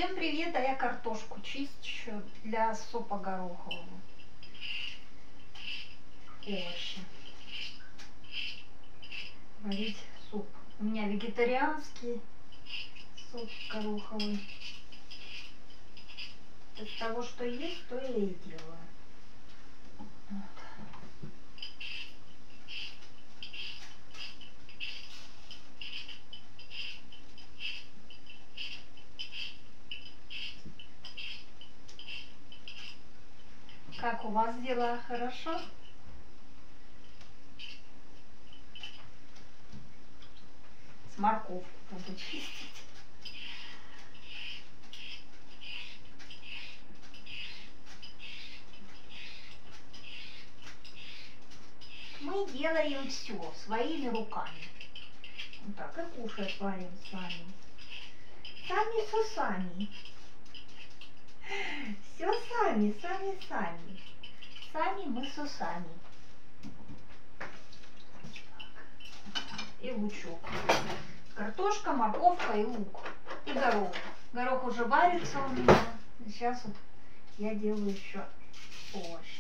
Всем привет, а я картошку чищу для супа горохового. Овощи. Варить суп. У меня вегетарианский суп гороховый. Из того, что есть, то я и делаю. Вот. Как у вас дела? Хорошо? С морковку буду чистить. Мы делаем все своими руками. Вот так и кушать варим сами. Сами с усами. Все сами. Сами мы с усами. И лучок. Картошка, морковка и лук. И горох. Горох уже варится у меня. Сейчас вот я делаю еще овощи.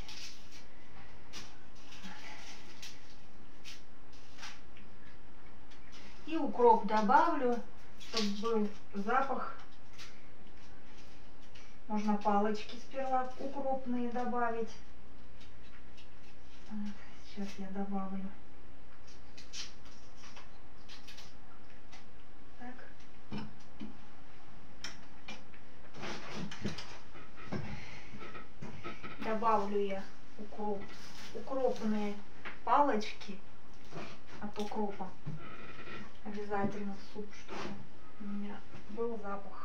И укроп добавлю, чтобы был запах. Можно палочки сперва укропные добавить. Вот, сейчас я добавлю. Так. Добавлю я укропные палочки от укропа. Обязательно в суп, чтобы у меня был запах.